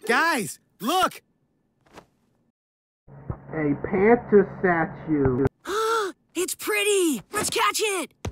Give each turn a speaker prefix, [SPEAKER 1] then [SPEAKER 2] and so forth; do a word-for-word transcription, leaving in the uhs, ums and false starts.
[SPEAKER 1] Guys, look!
[SPEAKER 2] A panther statue.
[SPEAKER 3] It's pretty! Let's catch it!